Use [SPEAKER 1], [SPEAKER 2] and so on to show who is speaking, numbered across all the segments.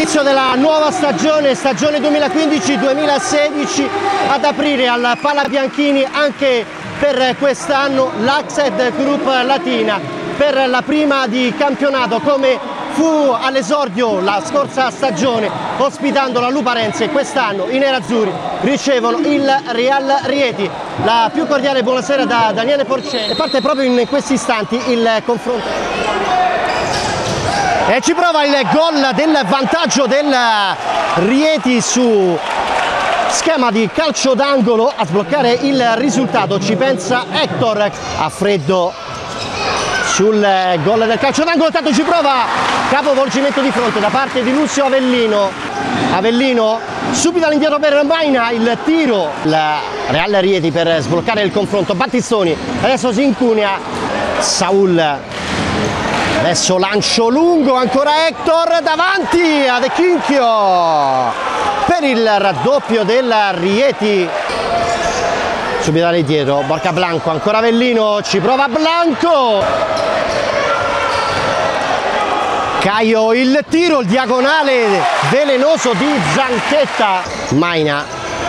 [SPEAKER 1] L'inizio della nuova stagione 2015-2016, ad aprire al Palabianchini anche per quest'anno l'Axed Group Latina per la prima di campionato, come fu all'esordio la scorsa stagione ospitando la Luparense. Quest'anno i nerazzurri ricevono il Real Rieti. La più cordiale buonasera da Daniele Porceni. Parte proprio in questi istanti il confronto e ci prova il gol del vantaggio del Rieti su schema di calcio d'angolo a sbloccare il risultato. Ci pensa Hector a freddo sul gol del calcio d'angolo. Tanto ci prova capovolgimento di fronte da parte di Lucio Avellino. Avellino subito all'indietro per Maina, il tiro, la Real Rieti per sbloccare il confronto. Battistoni adesso si incunea, Saul, adesso lancio lungo, ancora Hector davanti a De Chinchio per il raddoppio del Rieti. Subito all'indietro Borca Blanco, ancora Avellino, ci prova Blanco, Caio, il tiro, il diagonale velenoso di Zanchetta. Maina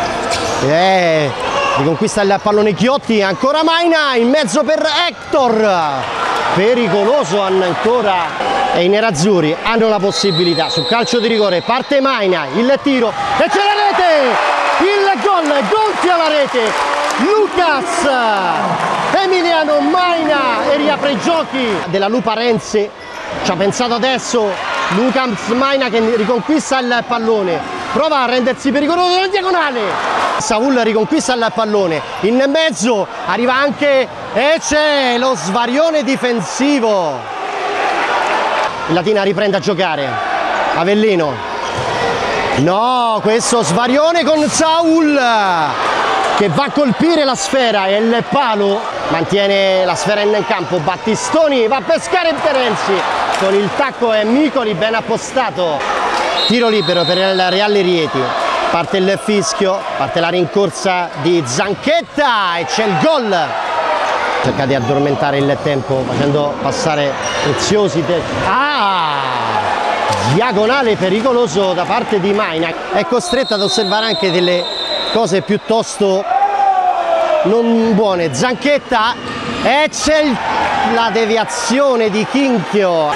[SPEAKER 1] riconquista il pallone Chiotti, ancora Maina in mezzo per Hector, pericoloso ancora, e i nerazzurri hanno la possibilità sul calcio di rigore. Parte Maina, il tiro e c'è la rete, il gol, gonfia la rete Lucas Emiliano Maina e riapre i giochi della Luparense. Ci ha pensato adesso Lucas Maina che riconquista il pallone, prova a rendersi pericoloso nel diagonale. Saul riconquista il pallone, in mezzo arriva anche e c'è lo svarione difensivo. Il Latina riprende a giocare, Avellino, no, questo svarione con Saul che va a colpire la sfera e il palo mantiene la sfera in campo. Battistoni va a pescare Terenzi con il tacco e Micoli ben appostato. Tiro libero per il Real Rieti, parte il fischio, parte la rincorsa di Zanchetta e c'è il gol. Cerca di addormentare il tempo facendo passare preziosi diagonale pericoloso da parte di Maina. È costretto ad osservare anche delle cose piuttosto non buone. Zanchetta e c'è la deviazione di Chinchio,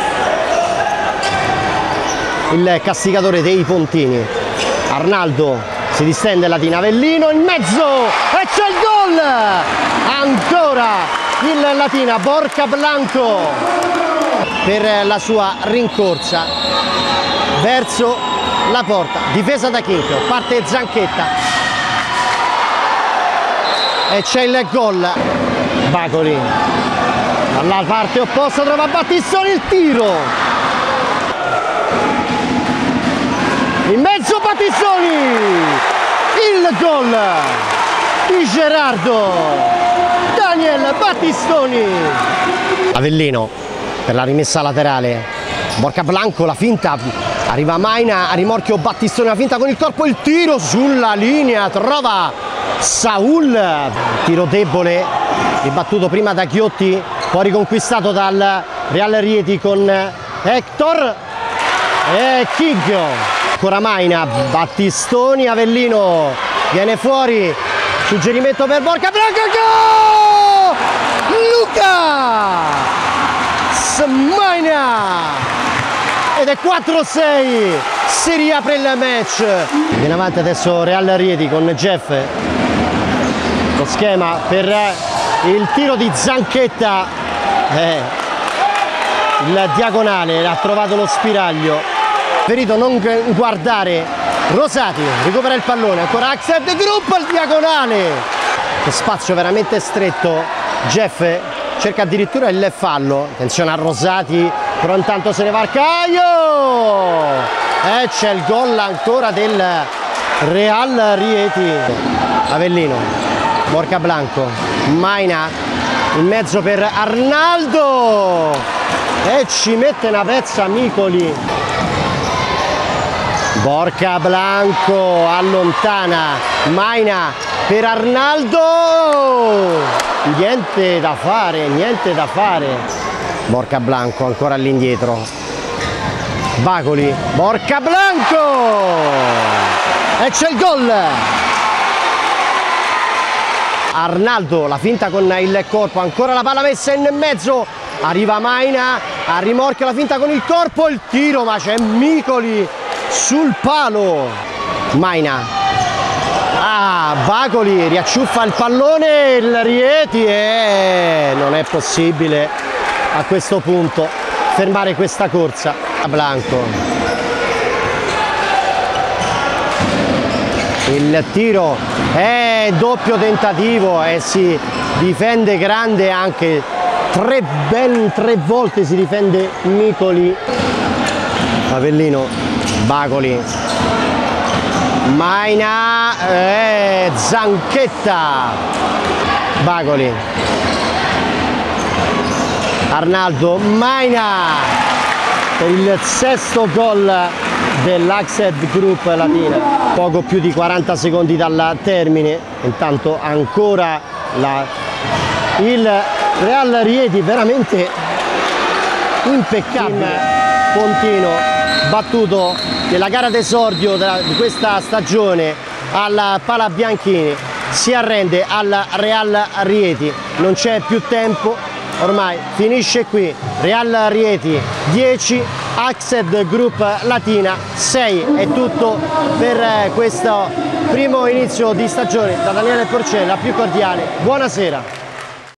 [SPEAKER 1] il castigatore dei Pontini. Arnaldo si distende, Latina, Avellino in mezzo e c'è il gol, ancora il Latina, Borca Blanco per la sua rincorsa verso la porta, difesa da Chinchio, parte Zanchetta e c'è il gol. Bacoli dalla parte opposta trova Battistoni, il tiro in mezzo, Battistoni, il gol di Gerardo Daniel Battistoni. Avellino per la rimessa laterale, Borca Blanco, la finta, arriva Maina a rimorchio Battistoni, la finta con il corpo, il tiro sulla linea, trova Saul, tiro debole, ribattuto prima da Chiotti, poi riconquistato dal Real Rieti con Hector e Chinchio. Ancora Maina, Battistoni, Avellino viene fuori, suggerimento per Borca Blanco, Lucas Maina ed è 4-6, si riapre il match. Viene avanti adesso Real Rieti con Jeff, lo schema per il tiro di Zanchetta, il diagonale, ha trovato lo spiraglio. Preferito non guardare Rosati, recupera il pallone, ancora Axed Group al diagonale, che spazio veramente stretto. Jeff cerca addirittura il fallo, attenzione a Rosati, però intanto se ne va Arcaio e c'è il gol ancora del Real Rieti. Avellino, Borca Blanco, Maina in mezzo per Arnaldo e ci mette una pezza Micoli. Borca Blanco allontana Maina per Arnaldo, niente da fare, niente da fare. Borca Blanco ancora all'indietro, Bacoli, Borca Blanco e c'è il gol. Arnaldo, la finta con il corpo, ancora la palla messa in mezzo, arriva Maina, a rimorchio la finta con il corpo, il tiro, ma c'è Micoli sul palo. Maina, Bacoli riacciuffa il pallone, il Rieti, e non è possibile a questo punto fermare questa corsa. Blanco, il tiro è doppio tentativo e si difende grande anche, ben tre volte si difende Micoli. Avellino, Bacoli, Maina, Zanchetta, Bacoli, Arnaldo, Maina per il sesto gol dell'Axed Group Latina. Poco più di 40 secondi dal termine, intanto ancora il Real Rieti veramente impeccabile. Pontino battuto nella gara d'esordio di questa stagione al Palabianchini, si arrende al Real Rieti, non c'è più tempo, ormai finisce qui. Real Rieti 10, Axed Group Latina 6. È tutto per questo primo inizio di stagione. Da Daniele Porcella, più cordiale buonasera.